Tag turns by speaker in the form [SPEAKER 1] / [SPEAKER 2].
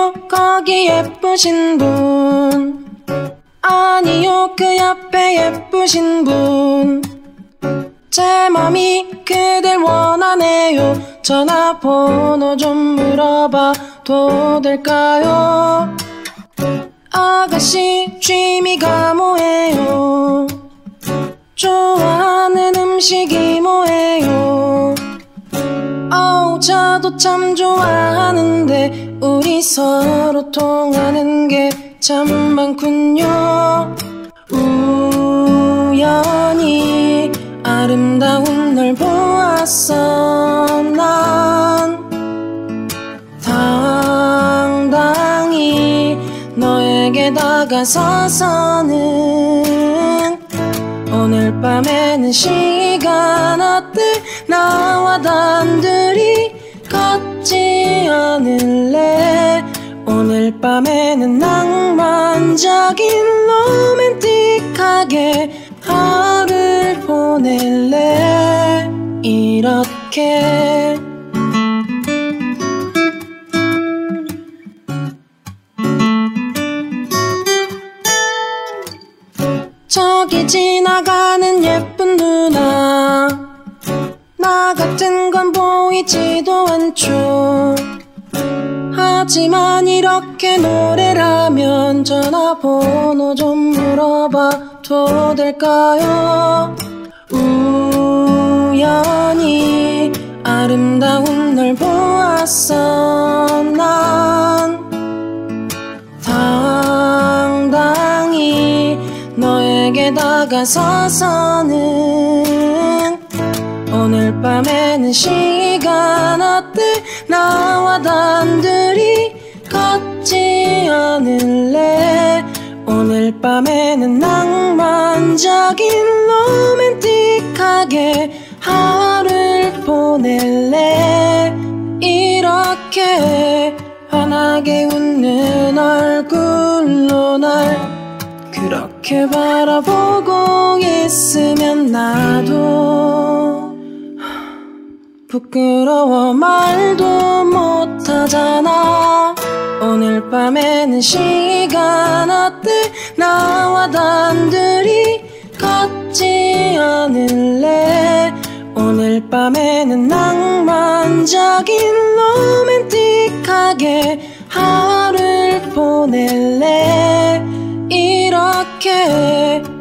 [SPEAKER 1] 아니요 거기 예쁘신 분, 아니요 그 옆에 예쁘신 분, 제 맘이 그댈 원하네요. 전화번호 좀 물어봐도 될까요? 아가씨 취미가 뭐예요? 좋아하는 음식이 뭐예요? 저도 참 좋아하는데 우리 서로 통하는 게 참 많군요. 우연히 아름다운 널 보았어. 난 당당히 너에게 다가서서는 오늘 밤에는 시간 어때? 나와 단둘이 걷지 않을래? 오늘 밤에는 낭만적인 로맨틱하게 하루를 보낼래? 이렇게 저기 지나가는 예쁜 누나, 나 같은 건 보이지도 않죠. 하지만 이렇게 노래라면 전화번호 좀 물어봐도 될까요? 우연히 아름다운 널 보았어. 난 당당히 너에게 다가서서는 오늘 밤에는 시간 어때? 나와 단둘이 걷지 않을래? 오늘 밤에는 낭만적인 로맨틱하게 하루를 보낼래? 이렇게 환하게 웃는 얼굴로 날 그렇게 바라보고 있으면 나도 부끄러워 말도 못하잖아. 오늘 밤에는 시간 어때? 나와 단둘이 걷지 않을래? 오늘 밤에는 낭만적인 로맨틱하게 하루를 보낼래? 이렇게